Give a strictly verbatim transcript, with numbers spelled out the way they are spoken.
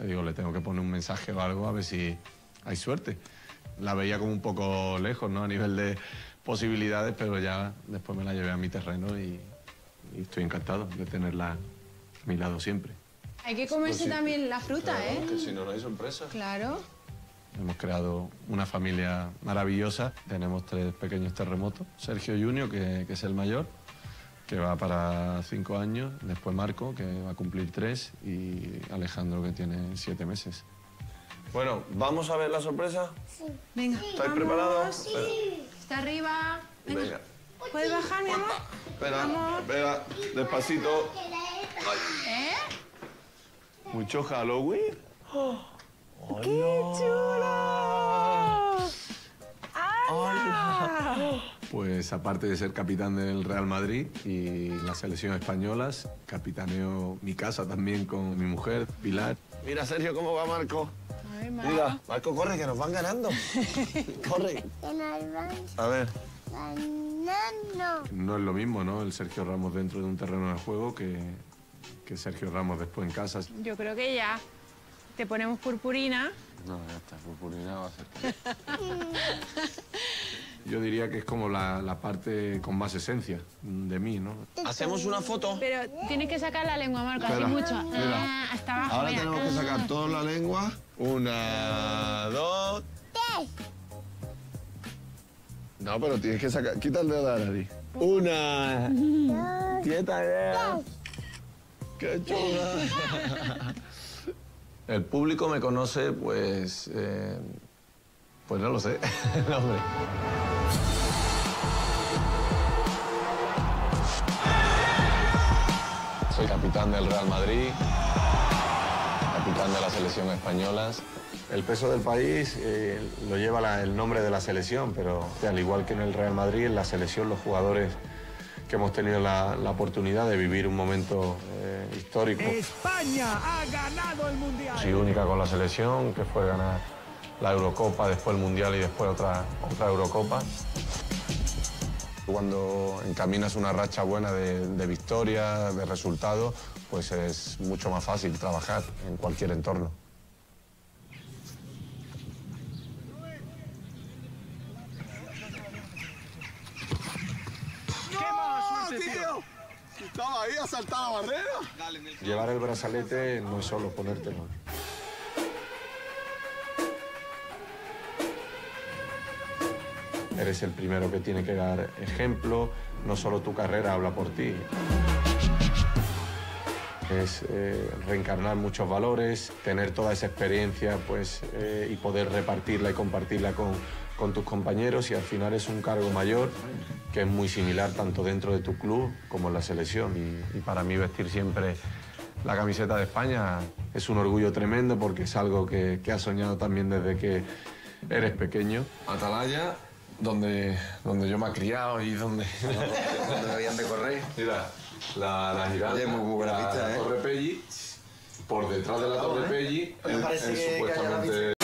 Le digo, le tengo que poner un mensaje o algo a ver si hay suerte. La veía como un poco lejos, ¿no? A nivel de posibilidades, pero ya después me la llevé a mi terreno y, y estoy encantado de tenerla a mi lado siempre. Hay que comerse Pues sí, también la fruta, claro, ¿eh? Que si no, no hay sorpresa. Claro. Hemos creado una familia maravillosa. Tenemos tres pequeños terremotos. Sergio Junior, que, que es el mayor, que va para cinco años. Después Marco, que va a cumplir tres. Y Alejandro, que tiene siete meses. Bueno, ¿vamos a ver la sorpresa? Sí. Venga. ¿Estáis preparados? Sí. Está arriba. Venga. Venga. ¿Puedes bajar, mi amor? Espera, Vamos. espera, despacito. ¿Eh? Mucho Halloween. ¡Oh! ¡Qué chulo! ¡Hala! Pues aparte de ser capitán del Real Madrid y la selección española, capitaneo mi casa también con mi mujer, Pilar. Mira, Sergio, cómo va Marco. Ay, Marco. Mira, Marco, corre, que nos van ganando. Corre. A ver. No es lo mismo, ¿no? El Sergio Ramos dentro de un terreno de juego que, que Sergio Ramos después en casa. Yo creo que ya te ponemos purpurina. No, ya está, purpurina va a ser. Yo diría que es como la, la parte con más esencia de mí, ¿no? ¿Hacemos una foto? Pero tienes que sacar la lengua, Marco, Espera, así mucho. espera. Ah, hasta abajo. Ahora mira. tenemos que sacar toda la lengua. Una, dos... No, pero tienes que sacar... Quita el dedo de la nariz. Una... Quieta, idea. ¡Qué chula! El público me conoce, pues... Eh, pues no lo sé. No, hombre. Soy capitán del Real Madrid, capitán de la selección española. El peso del país eh, lo lleva la, el nombre de la selección, pero al igual que en el Real Madrid, en la selección los jugadores que hemos tenido la, la oportunidad de vivir un momento eh, histórico. España ha ganado el Mundial. Soy única con la selección, que fue ganar la Eurocopa, después el Mundial y después otra, otra Eurocopa. Cuando encaminas una racha buena de, de victoria, de resultados, pues es mucho más fácil trabajar en cualquier entorno. ¡Tío! Estaba ahí a saltar la barrera. Llevar el brazalete no es solo ponértelo. Eres el primero que tiene que dar ejemplo, no solo tu carrera habla por ti. Es eh, reencarnar muchos valores, tener toda esa experiencia pues, eh, y poder repartirla y compartirla con, con tus compañeros, y al final es un cargo mayor que es muy similar tanto dentro de tu club como en la selección. Y, y para mí vestir siempre la camiseta de España es un orgullo tremendo porque es algo que, que has soñado también desde que eres pequeño. Atalaya, donde, donde yo me he criado y donde, ¿Dónde me habían de correr? mira, la, la giralda, Oye, muy buena la pista, ¿eh? Torre Pelli, por detrás de la Torre Pelli, Me es, parece es que- que haya la supuestamente...